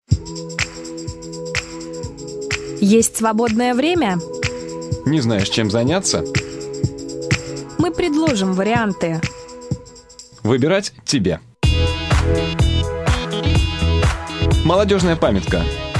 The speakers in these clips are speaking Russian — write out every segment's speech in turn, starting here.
Есть свободное время? Не знаешь, чем заняться? Мы предложим варианты. Выбирать тебе. Молодежная памятка.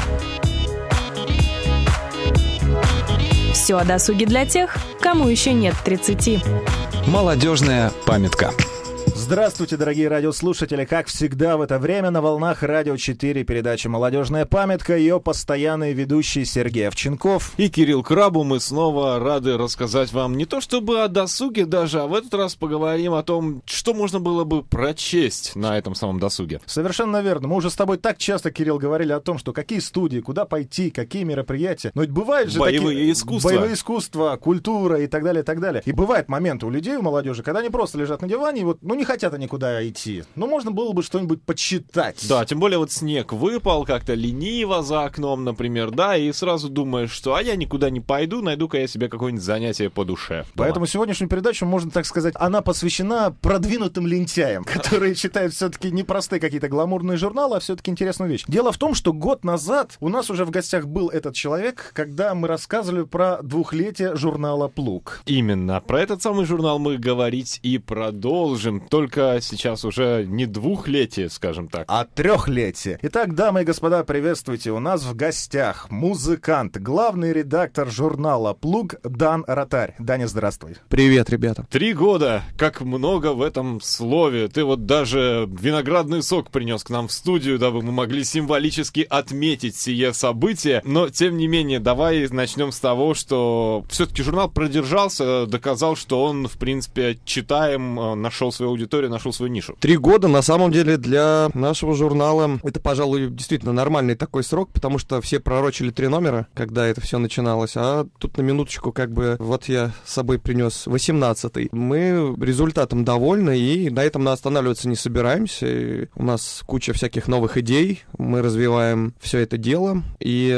Все о досуге для тех, кому еще нет 30. Молодежная памятка. Здравствуйте, дорогие радиослушатели! Как всегда в это время на волнах Радио 4 передача «Молодежная памятка», ее постоянный ведущий Сергей Овчинков и Кирилл Крабу. Мы снова рады рассказать вам не то чтобы о досуге даже, а в этот раз поговорим о том, что можно было бы прочесть на этом самом досуге. Совершенно верно. Мы уже с тобой так часто, Кирилл, говорили о том, что какие студии, куда пойти, какие мероприятия. Но ведь бывают же боевые искусства. Боевые искусства, культура и так далее, и так далее. И бывают моменты у людей, у молодежи, когда они просто лежат на диване и вот, не хотят они никуда идти. Но можно было бы что-нибудь почитать. Да, тем более вот снег выпал как-то лениво за окном, например, да, и сразу думаешь, что я никуда не пойду, найду-ка я себе какое-нибудь занятие по душе. Поэтому сегодняшнюю передачу, можно так сказать, она посвящена продвинутым лентяям, которые читают все-таки не простые какие-то гламурные журналы, а все-таки интересную вещь. Дело в том, что год назад у нас уже в гостях был этот человек, когда мы рассказывали про 2-летие журнала «Плуг». Именно. Про этот самый журнал мы говорить и продолжим. Только сейчас уже не 2-летие, скажем так, а 3-летие. Итак, дамы и господа, приветствуйте. У нас в гостях музыкант, главный редактор журнала «Плуг» Дан Ротарь. Даня, здравствуй. Привет, ребята. 3 года. Как много в этом слове. Ты вот даже виноградный сок принес к нам в студию, дабы мы могли символически отметить сие событие. Но, тем не менее, давай начнем с того, что все-таки журнал продержался, доказал, что он, в принципе, читаем, нашел свою аудиторию, нашел свою нишу. 3 года, на самом деле, для нашего журнала это, пожалуй, действительно нормальный такой срок, потому что все пророчили 3 номера, когда это все начиналось, а тут на минуточку вот я с собой принес 18-й. Мы результатом довольны, и на этом останавливаться не собираемся. И у нас куча всяких новых идей, мы развиваем все это дело, и,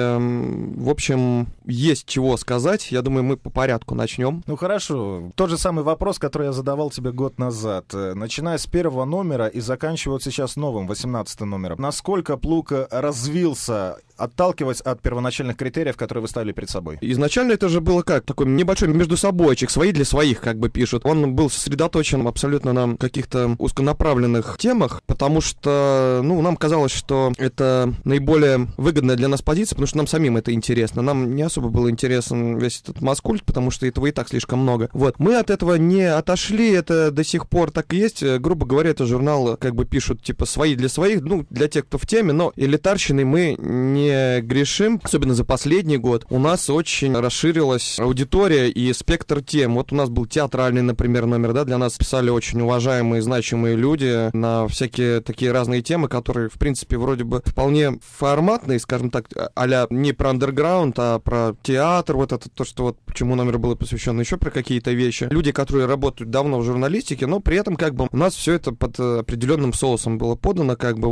в общем, есть чего сказать. Я думаю, мы по порядку начнем. Ну хорошо. Тот же самый вопрос, который я задавал тебе год назад. Начиная с 1-го номера и заканчивая сейчас новым, 18-м номером. Насколько «Плуг» развился, отталкиваясь от первоначальных критериев, которые вы ставили перед собой? Изначально это же было как? Такой небольшой междусобойчик, свои для своих, пишут. Он был сосредоточен абсолютно на каких-то узконаправленных темах, потому что, нам казалось, что это наиболее выгодная для нас позиция, потому что нам самим это интересно. Нам не особо был интересен весь этот маскульт, потому что этого и так слишком много. Вот. Мы от этого не отошли, это до сих пор так и есть. Грубо говоря, это журнал, пишут, свои для своих, для тех, кто в теме, но элитарщиной мы не грешим, особенно за последний год. У нас очень расширилась аудитория и спектр тем. Вот у нас был театральный, например, номер, да, для нас писали очень уважаемые, значимые люди на всякие такие разные темы, которые, в принципе, вроде бы вполне форматные, скажем так, а-ля не про андерграунд, а про театр, вот это то, что почему номер был посвящен, еще про какие-то вещи. Люди, которые работают давно в журналистике, но при этом у нас все это под определенным соусом было подано,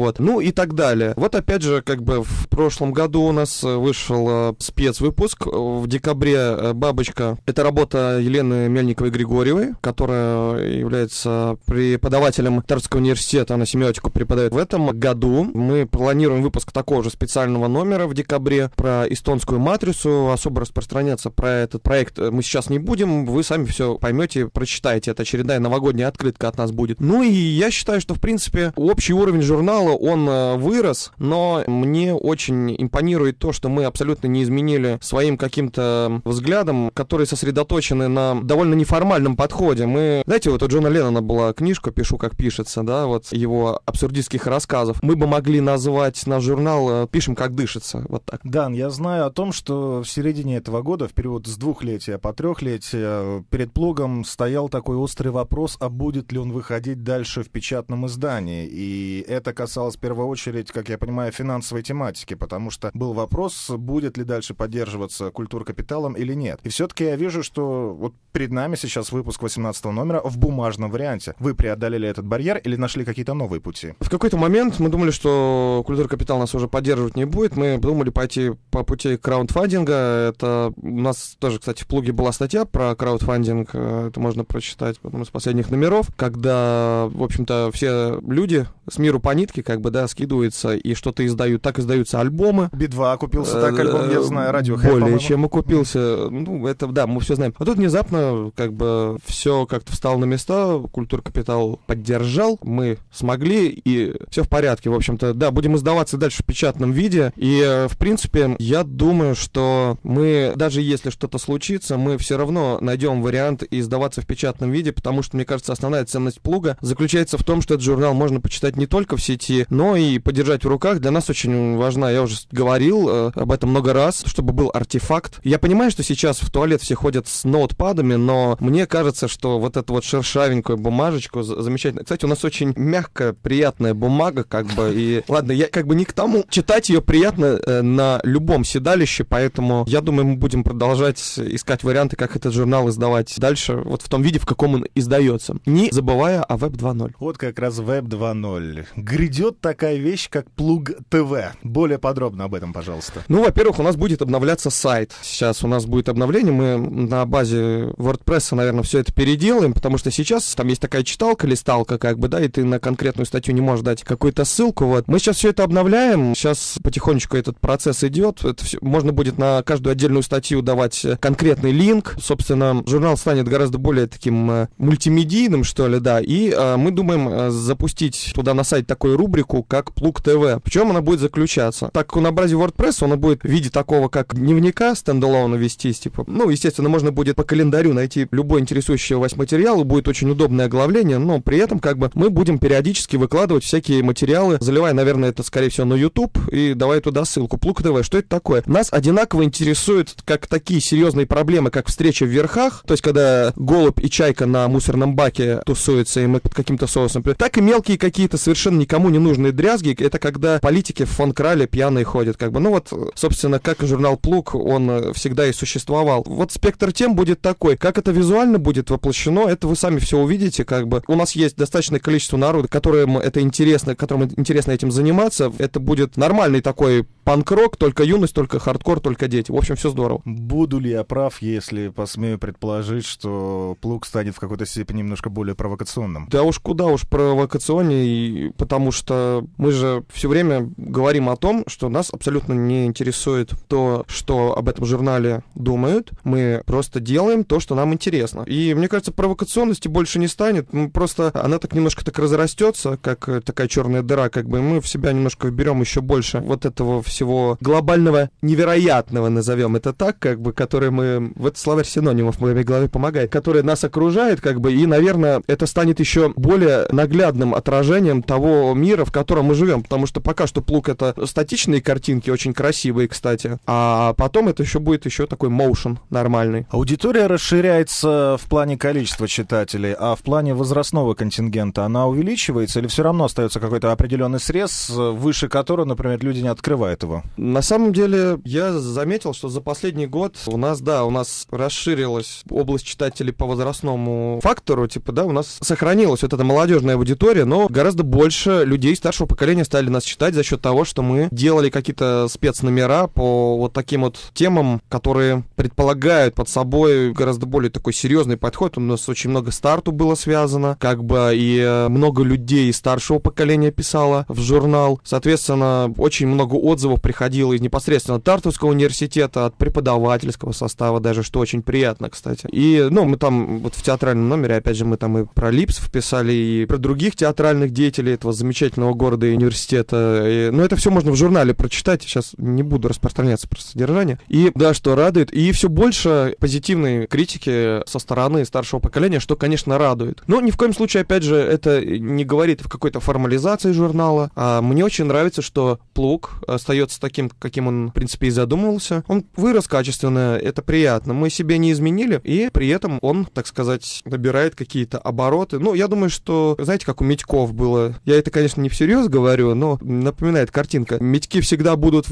и так далее. Вот опять же, в прошлом году у нас вышел спецвыпуск в декабре «Бабочка». Это работа Елены Мельниковой-Григорьевой, которая является преподавателем Тарского университета, она семиотику преподает. В этом году мы планируем выпуск такого же специального номера в декабре про эстонскую матрицу. Особо распространяться про этот проект мы сейчас не будем, вы сами все поймете, прочитаете. Это очередная новогодняя открытка от нас будет. И я считаю, что, в принципе, общий уровень журнала, он вырос, но мне очень импонирует то, что мы абсолютно не изменили своим каким-то взглядом, которые сосредоточены на довольно неформальном подходе. Знаете, вот у Джона Леннона была книжка «Пишу, как пишется», да, вот его абсурдистских рассказов. Мы бы могли назвать наш журнал «Пишем, как дышится», вот так. Дан, я знаю о том, что в середине этого года, в период с 2-летия по 3-летие, перед «Плугом» стоял такой острый вопрос, а будет ли он выходить дальше в печатном издании. И это касалось в первую очередь, как я понимаю, финансовой тематики, потому потому что был вопрос, будет ли дальше поддерживаться «Культура капиталом» или нет. И все-таки я вижу, что вот перед нами сейчас выпуск 18 номера в бумажном варианте. Вы преодолели этот барьер или нашли какие-то новые пути? В какой-то момент мы думали, что «Культура капитал» нас уже поддерживать не будет. Мы думали пойти по пути краундфандинга. Это у нас тоже, кстати, в Плуге была статья про краундфандинг. Это можно прочитать в одном из последних номеров, когда, в общем-то, все люди с миру по нитке, как бы, да, скидываются и что-то издают. Так издаются альбомы. Би-2 купился, так альбом, я знаю, Radiohead, более чем окупился. Ну, это, да, мы все знаем. А тут внезапно, как бы, все как-то встало на места, «Культура капитал» поддержал, мы смогли, и все в порядке. В общем-то, да, будем издаваться дальше в печатном виде. И, в принципе, я думаю, что мы, даже если что-то случится, мы все равно найдем вариант издаваться в печатном виде, потому что, мне кажется, основная ценность Плуга заключается в том, что этот журнал можно почитать не только в сети, но и подержать в руках. Для нас очень важна, я уже говорил об этом много раз, чтобы был артефакт. Я понимаю, что сейчас в туалет все ходят с ноутпадами, но мне кажется, что вот эту вот шершавенькую бумажечку замечательно. Кстати, у нас очень мягкая, приятная бумага, как бы, и ладно, я как бы не к тому. Читать ее приятно на любом седалище, поэтому я думаю, мы будем продолжать искать варианты, как этот журнал издавать дальше, вот в том виде, в каком он издается, не забывая о Web 2.0. Вот как раз Web 2.0. Грядет такая вещь, как Плуг ТВ. Более подробно об этом, пожалуйста. Ну, во-первых, у нас будет обновляться сайт. Сейчас у нас будет обновление, мы на базе WordPress, наверное, все это переделаем, потому что сейчас там есть такая читалка, листалка, как бы, да, и ты на конкретную статью не можешь дать какую-то ссылку, вот. Мы сейчас все это обновляем, сейчас потихонечку этот процесс идет, это все, можно будет на каждую отдельную статью давать конкретный линк, собственно, журнал станет гораздо более таким мультимедийным, что ли, да, и мы думаем запустить туда на сайт такую рубрику, как Плуг ТВ. В чем она будет заключаться? Так как на базе WordPress она будет в виде такого, как дневника стендалона вестись, типа, ну, естественно, можно будет по календарю найти любой интересующий вас материал, и будет очень удобное оглавление, но при этом, как бы, мы будем периодически выкладывать всякие материалы, заливая, наверное, это, скорее всего, на YouTube, и давай туда ссылку. Плуг ТВ, что это такое? Нас одинаково интересуют как такие серьезные проблемы, как встреча в верхах, то есть, когда голубь и чайка на мусорном баке тусуются, и мы под каким-то соусом, так и мелкие какие-то совершенно никому не нужные дрязги, это когда политики в фон Крале пьяные ходят, как бы, ну вот, собственно, как и журнал Плуг, он всегда и существовал. Вот спектр тем будет такой. Как это визуально будет воплощено, это вы сами все увидите, как бы. У нас есть достаточное количество народа, которым это интересно, которым интересно этим заниматься. Это будет нормальный такой панк-рок, только юность, только хардкор, только дети. В общем, все здорово. Буду ли я прав, если посмею предположить, что Плуг станет в какой-то степени немножко более провокационным? Да уж куда уж провокационнее, потому что мы же все время говорим о том, что нас абсолютно не интересует то, что об этом журнале думают. Мы просто делаем то, что нам интересно. И мне кажется, провокационности больше не станет. Просто она так немножко так разрастется, как такая черная дыра, как бы, и мы в себя немножко вберем еще больше вот этого всего глобального, невероятного, назовем это так, как бы, который мы... В этот словарь синонимов в моей голове помогает, который нас окружает, как бы, и, наверное, это станет еще более наглядным отражением того мира, в котором мы живем, потому что пока что Плуг — это статичные картинки, очень красивые, кстати, а потом это еще будет еще такой моушен нормальный. Аудитория расширяется в плане количества читателей, а в плане возрастного контингента она увеличивается или все равно остается какой-то определенный срез, выше которого, например, люди не открывают его? На самом деле, я заметил, что за последний год у нас расширилась область читателей по возрастному фактору, типа, да, у нас сохранилась вот эта молодежная аудитория, но гораздо больше людей старшего поколения стали нас читать за счет того, что мы делали какие-то спецномера по вот таким вот темам, которые предполагают под собой гораздо более такой серьезный подход. У нас очень много старту было связано, как бы, и много людей старшего поколения писало в журнал. Соответственно, очень много отзывов приходило из непосредственно Тартовского университета, от преподавательского состава даже, что очень приятно, кстати. И, ну, мы там вот в театральном номере, опять же, мы там и про Липсов писали, и про других театральных деятелей этого замечательного города и университета. Но это все можно в журнале прочитать, сейчас не буду распространяться про содержание. И, да, что радует, и все больше позитивной критики со стороны старшего поколения, что, конечно, радует. Но ни в коем случае, опять же, это не говорит в какой-то формализации журнала. А мне очень нравится, что Плуг остается остается таким, каким он, в принципе, и задумывался. Он вырос качественно, это приятно. Мы себе не изменили, и при этом он, так сказать, набирает какие-то обороты. Ну, я думаю, что, знаете, как у Митьков было. Я это, конечно, не всерьез говорю, но напоминает картинка. Митьки всегда будут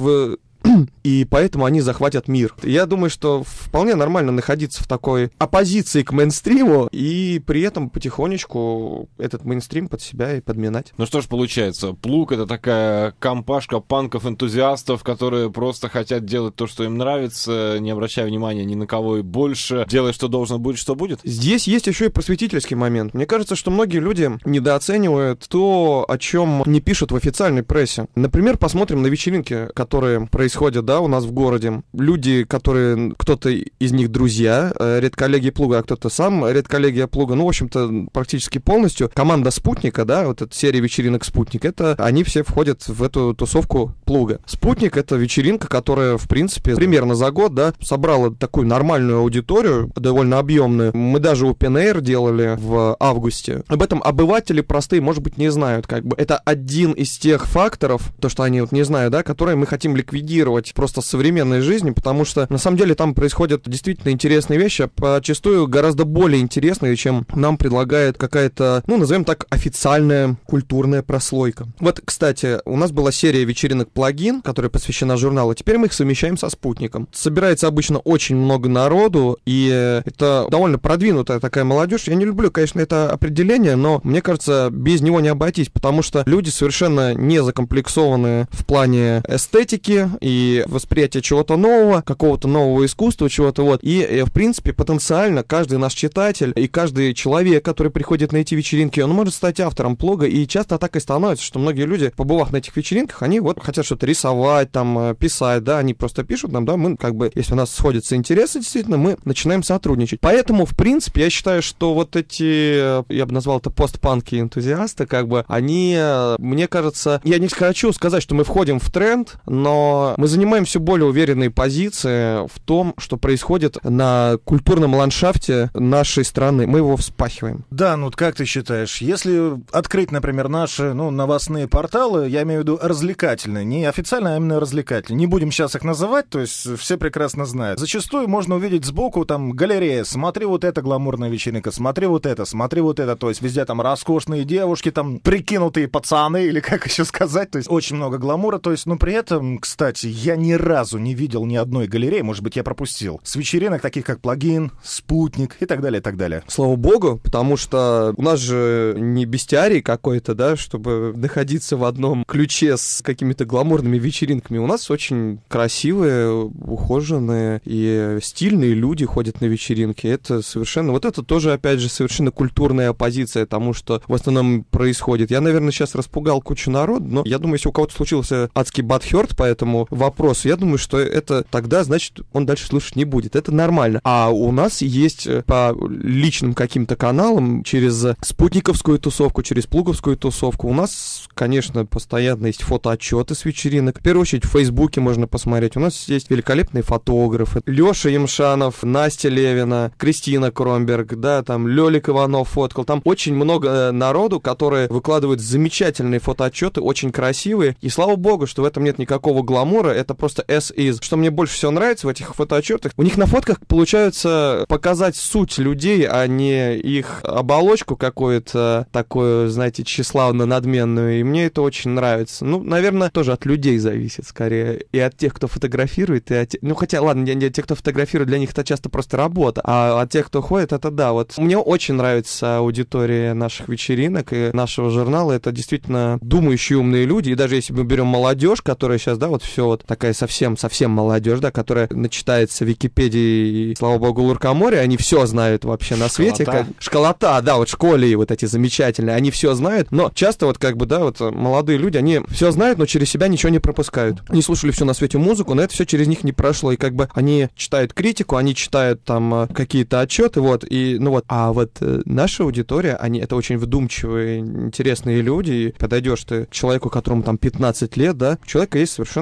и поэтому они захватят мир. Я думаю, что вполне нормально находиться в такой оппозиции к мейнстриму и при этом потихонечку этот мейнстрим под себя и подминать. Ну что ж получается, Плуг — это такая компашка панков-энтузиастов, которые просто хотят делать то, что им нравится, не обращая внимания ни на кого и больше, делая, что должно, будет, что будет? Здесь есть еще и просветительский момент. Мне кажется, что многие люди недооценивают то, о чем не пишут в официальной прессе. Например, посмотрим на вечеринки, которые происходят, да, у нас в городе. Люди, которые, кто-то из них друзья, редколлеги Плуга, а кто-то сам редколлегия Плуга, ну, в общем-то, практически полностью. Команда Спутника, да, вот эта серия вечеринок Спутник, это они все входят в эту тусовку Плуга. Спутник — это вечеринка, которая, в принципе, примерно за год, да, собрала такую нормальную аудиторию, довольно объемную. Мы даже Open Air делали в августе. Об этом обыватели простые, может быть, не знают, как бы. Это один из тех факторов, то, что они вот не знают, да, которые мы хотим ликвидировать просто с современной жизни, потому что на самом деле там происходят действительно интересные вещи, зачастую гораздо более интересные, чем нам предлагает какая-то, ну, назовем так, официальная культурная прослойка. Вот, кстати, у нас была серия вечеринок «Плагин», которая посвящена журналу, теперь мы их совмещаем со «Спутником». Собирается обычно очень много народу, и это довольно продвинутая такая молодежь. Я не люблю, конечно, это определение, но мне кажется, без него не обойтись, потому что люди совершенно не закомплексованы в плане эстетики и восприятия чего-то нового, какого-то нового искусства, чего-то вот. И, в принципе, потенциально каждый наш читатель и каждый человек, который приходит на эти вечеринки, он может стать автором Плуга, и часто так и становится, что многие люди, побывав на этих вечеринках, они вот хотят что-то рисовать, там, писать, да, они просто пишут нам, да, мы как бы, если у нас сходятся интересы, действительно, мы начинаем сотрудничать. Поэтому, в принципе, я считаю, что вот эти, я бы назвал это постпанки энтузиасты, как бы, они, мне кажется, я не хочу сказать, что мы входим в тренд, но мы занимаем все более уверенные позиции в том, что происходит на культурном ландшафте нашей страны. Мы его вспахиваем. Да, ну как ты считаешь, если открыть, например, наши, ну, новостные порталы, я имею в виду развлекательные, не официальные, а именно развлекательные, не будем сейчас их называть, то есть все прекрасно знают. Зачастую можно увидеть сбоку там галерея, смотри вот это гламурная вечеринка, смотри вот это, то есть везде там роскошные девушки, там прикинутые пацаны, или как еще сказать, то есть очень много гламура, то есть, но при этом, кстати, я ни разу не видел ни одной галереи, может быть, я пропустил, с вечеринок таких как «Плагин», «Спутник» и так далее, и так далее. Слава богу, потому что у нас же не бестиарий какой-то, да, чтобы находиться в одном ключе с какими-то гламурными вечеринками. У нас очень красивые, ухоженные и стильные люди ходят на вечеринки. Это совершенно... Вот это тоже, опять же, совершенно культурная оппозиция тому, что в основном происходит. Я, наверное, сейчас распугал кучу народа, но я думаю, если у кого-то случился адский бадхёрт по этому вопросу, я думаю, что это тогда, значит, он дальше слушать не будет. Это нормально. А у нас есть по личным каким-то каналам, через спутниковскую тусовку, через плуговскую тусовку, у нас, конечно, постоянно есть фотоотчеты с вечеринок. В первую очередь в Фейсбуке можно посмотреть. У нас есть великолепные фотографы. Лёша Ямшанов, Настя Левина, Кристина Кромберг, да, там Лёлик Иванов фоткал. Там очень много народу, которые выкладывают замечательные фотоотчеты, очень красивые. И слава богу, что в этом нет никакого гламура, это просто as is. Что мне больше всего нравится в этих фотоотчетах, у них на фотках получается показать суть людей, а не их оболочку какую-то такую, знаете, тщеславно-надменную. И мне это очень нравится. Ну, наверное, тоже от людей зависит скорее. И от тех, кто фотографирует, и от... Ну, хотя, ладно, те, кто фотографирует, для них это часто просто работа. А от тех, кто ходит, это да. Вот мне очень нравится аудитория наших вечеринок и нашего журнала. Это действительно думающие умные люди. И даже если мы берем молодежь, которая сейчас, да, вот все вот такая совсем молодежь, да, которая начитается в Википедии и, слава богу, Луркоморье, они все знают вообще на свете. Школота, да, вот школе вот эти замечательные, они все знают, но часто вот как бы, да, вот молодые люди, они все знают, но через себя ничего не пропускают. Они слушали всю на свете музыку, но это все через них не прошло, и как бы они читают критику, они читают там какие-то отчеты, вот, и, ну вот, а вот наша аудитория, они, это очень вдумчивые, интересные люди, и подойдешь ты к человеку, которому там 15 лет, да, у человека есть совершенно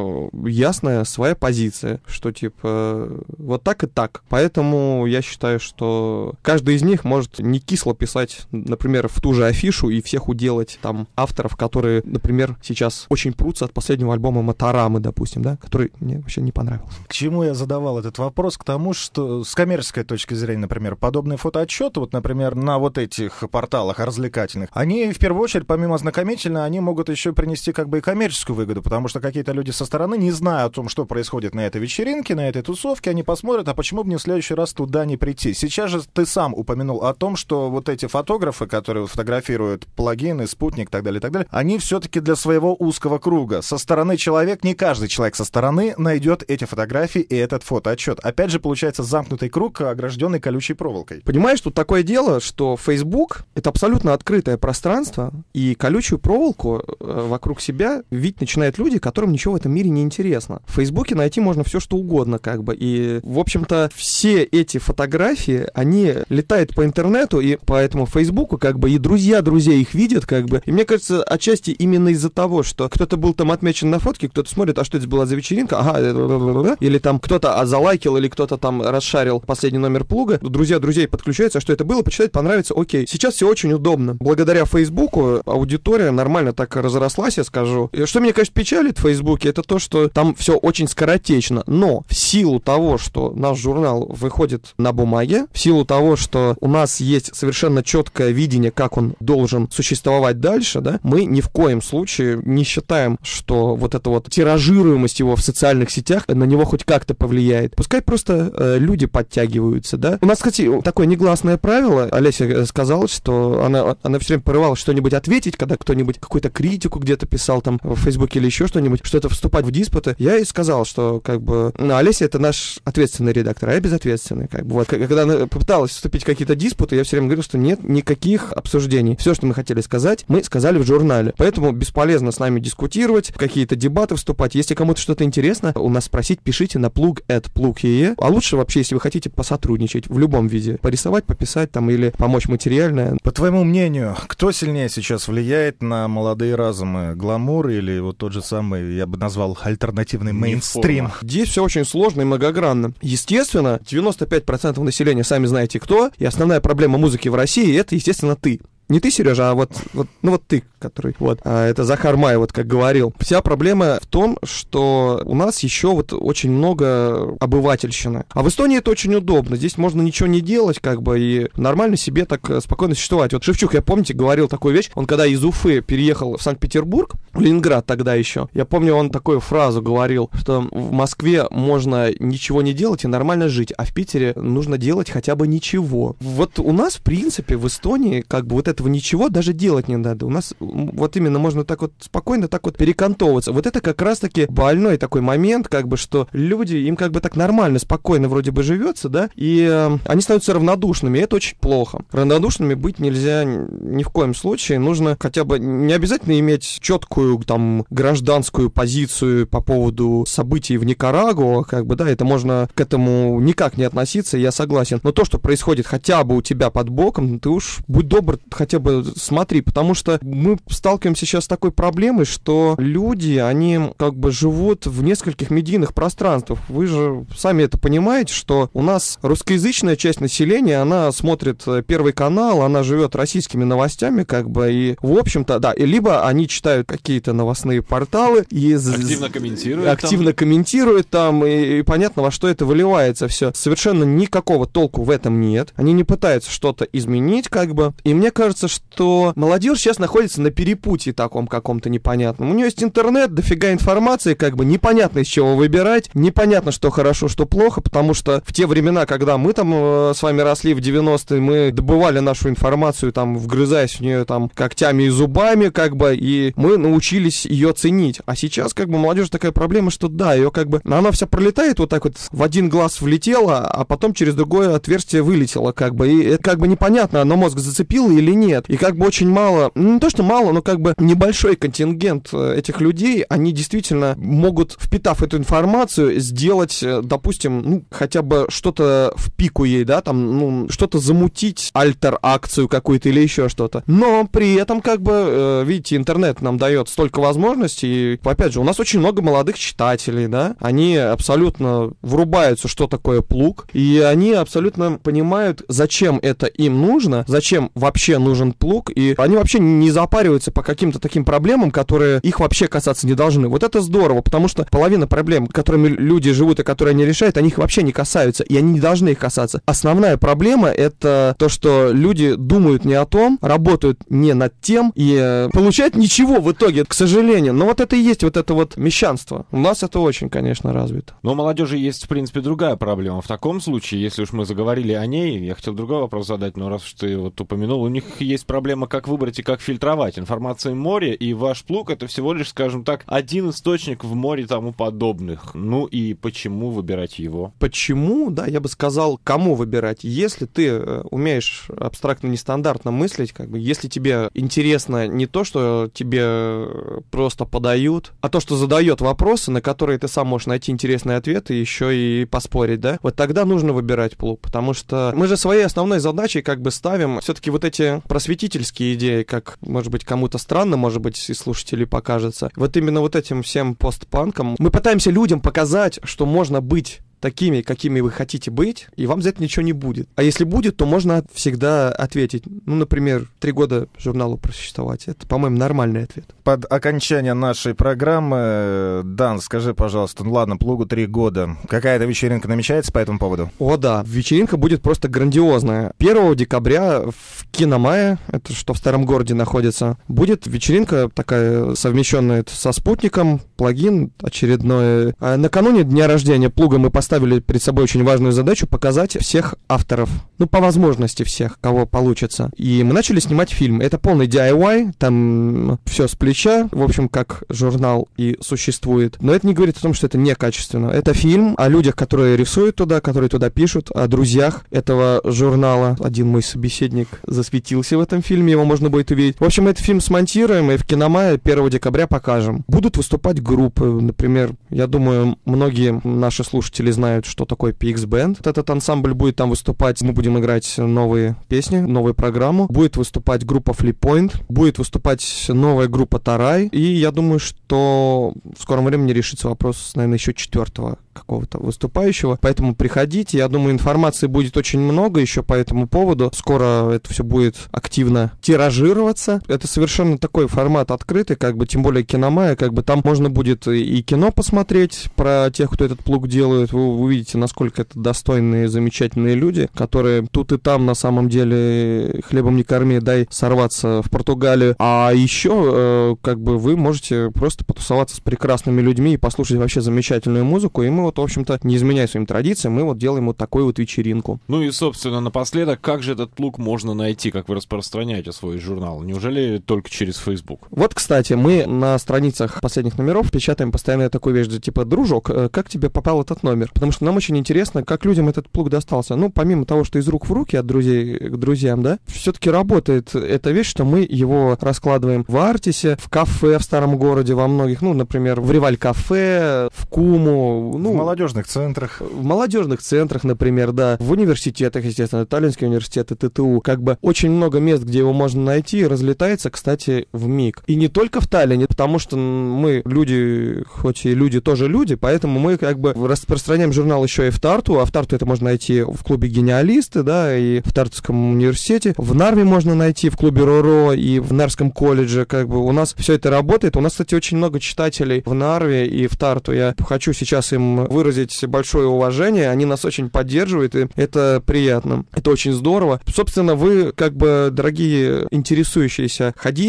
ясная своя позиция, что типа вот так и так. Поэтому я считаю, что каждый из них может не кисло писать, например, в ту же афишу и всех уделать там авторов, которые, например, сейчас очень прутся от последнего альбома Моторамы, допустим, да, который мне вообще не понравился. К чему я задавал этот вопрос? К тому, что с коммерческой точки зрения, например, подобные фотоотчеты, вот, например, на вот этих порталах развлекательных, они в первую очередь, помимо ознакомительного, они могут еще принести как бы и коммерческую выгоду, потому что какие-то люди со стороны, не зная о том, что происходит на этой вечеринке, на этой тусовке, они посмотрят, а почему бы мне в следующий раз туда не прийти? Сейчас же ты сам упомянул о том, что вот эти фотографы, которые фотографируют плагины, спутник и так далее, они все-таки для своего узкого круга. Со стороны человек, не каждый человек со стороны найдет эти фотографии и этот фотоотчет. Опять же, получается замкнутый круг, огражденный колючей проволокой. Понимаешь, тут такое дело, что Facebook — это абсолютно открытое пространство, и колючую проволоку вокруг себя видеть начинают люди, которым ничего в этом мире не интересно. В Фейсбуке найти можно все, что угодно, как бы, и, в общем-то, все эти фотографии, они летают по интернету, и по этому Фейсбуку, как бы, и друзья друзей их видят, как бы, и мне кажется, отчасти именно из-за того, что кто-то был там отмечен на фотке, кто-то смотрит, а что это была за вечеринка, ага, или там кто-то залайкил, или кто-то там расшарил последний номер плуга, друзья друзей подключаются, а что это было, почитать, понравится, окей. Сейчас все очень удобно. Благодаря Фейсбуку аудитория нормально так разрослась, я скажу. И что меня, конечно, печалит в Фейсбуке, это то, что там все очень скоротечно, но в силу того, что наш журнал выходит на бумаге, в силу того, что у нас есть совершенно четкое видение, как он должен существовать дальше, да, мы ни в коем случае не считаем, что вот эта вот тиражируемость его в социальных сетях на него хоть как-то повлияет. Пускай просто люди подтягиваются, да. У нас, кстати, такое негласное правило. Олеся сказала, что она все время порывалась что-нибудь ответить, когда кто-нибудь какую-то критику где-то писал там в Фейсбуке или еще что-нибудь, что-то вступать в диспуты. Я ей сказал, что как бы Олеся — это наш ответственный редактор, а я безответственный. Как бы. Вот, когда она попыталась вступить в какие-то диспуты, я все время говорил, что нет никаких обсуждений. Все, что мы хотели сказать, мы сказали в журнале. Поэтому бесполезно с нами дискутировать, в какие-то дебаты вступать. Если кому-то что-то интересно, у нас спросить, пишите на plug@plug.ee. А лучше вообще, если вы хотите посотрудничать в любом виде, порисовать, пописать там или помочь материально. По твоему мнению, кто сильнее сейчас влияет на молодые разумы? Гламур или вот тот же самый, я бы назвал, альтернативный мейнстрим? Здесь все очень сложно и многогранно. Естественно, 95% населения сами знаете кто, и основная проблема музыки в России — это, естественно, ты. Не ты, Сережа, а вот ты, который, это Захар Май, вот как говорил. Вся проблема в том, что у нас еще вот очень много обывательщины. А в Эстонии это очень удобно. Здесь можно ничего не делать, как бы, и нормально себе так спокойно существовать. Вот Шевчук, я помните, говорил такую вещь. Он когда из Уфы переехал в Санкт-Петербург, в Ленинград тогда еще, я помню, он такую фразу говорил, что в Москве можно ничего не делать и нормально жить, а в Питере нужно делать хотя бы ничего. Вот у нас, в принципе, в Эстонии, как бы, вот этого ничего даже делать не надо. У нас вот именно можно так вот спокойно так вот перекантовываться. Вот это как раз-таки больной такой момент, как бы, что люди, им как бы так нормально, спокойно вроде бы живется, да, и они становятся равнодушными, и это очень плохо. Равнодушными быть нельзя ни в коем случае. Нужно хотя бы, не обязательно иметь четкую там гражданскую позицию по поводу событий в Никарагуа, как бы, да, это можно к этому никак не относиться, я согласен. Но то, что происходит хотя бы у тебя под боком, ты уж будь добр, хотя бы смотри, потому что мы сталкиваемся сейчас с такой проблемой, что люди, они как бы живут в нескольких медийных пространствах. Вы же сами это понимаете, что у нас русскоязычная часть населения, она смотрит Первый канал, она живет российскими новостями, как бы, и, в общем-то, да, и либо они читают какие-то новостные порталы и активно комментируют там, и понятно, во что это выливается все. Совершенно никакого толку в этом нет. Они не пытаются что-то изменить, как бы, и мне кажется, что молодежь сейчас находится на перепутье таком каком-то непонятном. У нее есть интернет, дофига информации, как бы непонятно из чего выбирать, непонятно, что хорошо, что плохо, потому что в те времена, когда мы там с вами росли в 90-е, мы добывали нашу информацию, там, вгрызаясь в нее там когтями и зубами, как бы, и мы научились ее ценить. А сейчас, как бы, молодежь такая проблема, что да, ее как бы, она вся пролетает вот так вот, в один глаз влетела, а потом через другое отверстие вылетела, как бы, и это как бы непонятно, оно мозг зацепило или нет. И как бы очень мало, не то что мало, но как бы небольшой контингент этих людей, они действительно могут, впитав эту информацию, сделать, допустим, ну, хотя бы что-то в пику ей, да, там, ну, что-то замутить, альтер-акцию какую-то или еще что-то. Но при этом, как бы, видите, интернет нам дает столько возможностей. И, опять же, у нас очень много молодых читателей, да, они абсолютно врубаются, что такое плуг, и они абсолютно понимают, зачем это им нужно, зачем вообще нужен плуг, и они вообще не запариваются по каким-то таким проблемам, которые их вообще касаться не должны. Вот это здорово, потому что половина проблем, которыми люди живут и которые они решают, они их вообще не касаются, и они не должны их касаться. Основная проблема — это то, что люди думают не о том, работают не над тем и получают ничего в итоге, к сожалению. Но вот это и есть вот это вот мещанство. У нас это очень, конечно, развито. Но у молодежи есть, в принципе, другая проблема. В таком случае, если уж мы заговорили о ней, я хотел другой вопрос задать, но раз уж ты вот упомянул, у них есть проблема, как выбрать и как фильтровать. Информация в море, и ваш плуг — это всего лишь, скажем так, один источник в море тому подобных. Ну и почему выбирать его? Почему, да, я бы сказал, кому выбирать. Если ты умеешь абстрактно нестандартно мыслить, как бы, если тебе интересно не то, что тебе просто подают, а то, что задает вопросы, на которые ты сам можешь найти интересные ответы, еще и поспорить, да, вот тогда нужно выбирать плуг, потому что мы же своей основной задачей как бы ставим все-таки вот эти просветительские идеи, как, может быть, кому-то странно, может быть, и слушателей покажется. Вот именно вот этим всем постпанкам мы пытаемся людям показать, что можно быть такими, какими вы хотите быть, и вам за это ничего не будет. А если будет, то можно всегда ответить. Ну, например, 3 года журналу просуществовать. Это, по-моему, нормальный ответ. Под окончание нашей программы, Дан, скажи, пожалуйста, ну ладно, плугу 3 года. Какая-то вечеринка намечается по этому поводу? О, да. Вечеринка будет просто грандиозная. 1 декабря в Киномае, это что в Старом Городе находится, будет вечеринка такая совмещенная со спутником, плагин очередной. А накануне дня рождения плуга мы поставили перед собой очень важную задачу показать всех авторов. Ну, по возможности всех, кого получится. И мы начали снимать фильм. Это полный DIY, там все с плеча, в общем, как журнал и существует. Но это не говорит о том, что это некачественно. Это фильм о людях, которые рисуют туда, которые туда пишут, о друзьях этого журнала. Один мой собеседник засветился в этом фильме, его можно будет увидеть. В общем, этот фильм смонтируем и в Киномае 1 декабря покажем. Будут выступать группы, например, я думаю, многие наши слушатели знают, что такое PX Band. Этот ансамбль будет там выступать, мы будем играть новые песни, новую программу. Будет выступать группа Flip Point, будет выступать новая группа Тарай. И я думаю, что в скором времени решится вопрос, наверное, еще 4-го какого-то выступающего. Поэтому приходите. Я думаю, информации будет очень много еще по этому поводу. Скоро это все будет активно тиражироваться. Это совершенно такой формат открытый, как бы, тем более Киномая, как бы там можно будет и кино посмотреть про тех, кто этот плуг делает. Вы увидите, насколько это достойные, замечательные люди, которые тут и там на самом деле хлебом не корми, дай сорваться в Португалию. А еще, как бы, вы можете просто потусоваться с прекрасными людьми и послушать вообще замечательную музыку. И мы вот, в общем-то, не изменяя своим традициям, мы вот делаем вот такую вот вечеринку. Ну и, собственно, напоследок, как же этот плуг можно найти, как вы распространяете свой журнал? Неужели только через Facebook? Вот, кстати, мы на страницах последних номеров печатаем постоянно такую вещь, типа: дружок, как тебе попал этот номер? Потому что нам очень интересно, как людям этот плуг достался. Ну, помимо того, что из рук в руки, от друзей к друзьям, да, все-таки работает эта вещь, что мы его раскладываем в Артисе, в кафе в Старом Городе, во многих, ну, например, в Реваль-кафе, в Куму, ну, в молодежных центрах. В молодежных центрах, например, да, в университетах, естественно, Таллинский университет и ТТУ. Как бы очень много мест, где его можно найти, разлетается, кстати, вмиг. И не только в Таллине, потому что мы люди, хоть и люди тоже люди, поэтому мы как бы распространяем журнал еще и в Тарту, а в Тарту это можно найти в клубе «Гениалисты», да, и в Тартовском университете. В Нарве можно найти, в клубе «Роро» и в Нарвском колледже, как бы у нас все это работает. У нас, кстати, очень много читателей в Нарве и в Тарту. Я хочу сейчас им выразить большое уважение, они нас очень поддерживают, и это приятно, это очень здорово. Собственно, вы, как бы, дорогие интересующиеся, ходите,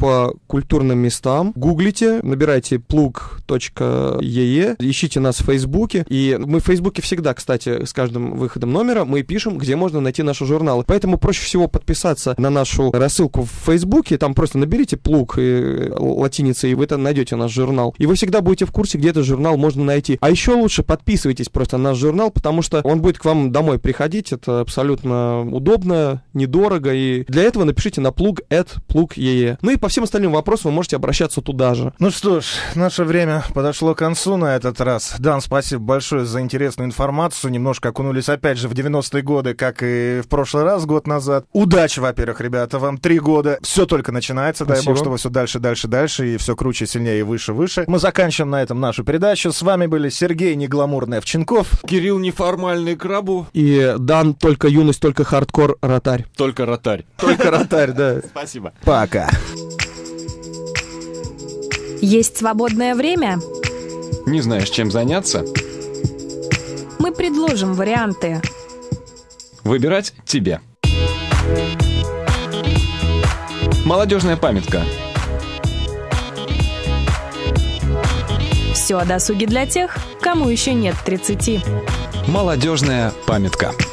по культурным местам. Гуглите, набирайте plug.ee, ищите нас в Фейсбуке. И мы в Фейсбуке всегда, кстати, с каждым выходом номера мы пишем, где можно найти наши журналы. Поэтому проще всего подписаться на нашу рассылку в Фейсбуке. Там просто наберите плуг и латиница, и вы там найдете наш журнал. И вы всегда будете в курсе, где этот журнал можно найти. А еще лучше подписывайтесь просто на наш журнал, потому что он будет к вам домой приходить. Это абсолютно удобно, недорого. И для этого напишите на plug@plug.ee. Ну и по всем остальным вопросам вы можете обращаться туда же. Ну что ж, наше время подошло к концу на этот раз. Дан, спасибо большое за интересную информацию. Немножко окунулись опять же в 90-е годы, как и в прошлый раз, год назад. Удачи, во-первых, ребята, вам 3 года. Все только начинается. Спасибо. Дай бог, чтобы все дальше, и все круче, сильнее и выше. Мы заканчиваем на этом нашу передачу. С вами были Сергей Негламурный Овчинков. Кирилл неформальный Крабу. И Дан, только юность, только хардкор, ротарь. Только ротарь. Только ротарь, да. Спасибо. Пока. Есть свободное время? Не знаешь, чем заняться? Мы предложим варианты. Выбирать тебе. Молодежная памятка. Все о досуге для тех, кому еще нет 30. Молодежная памятка.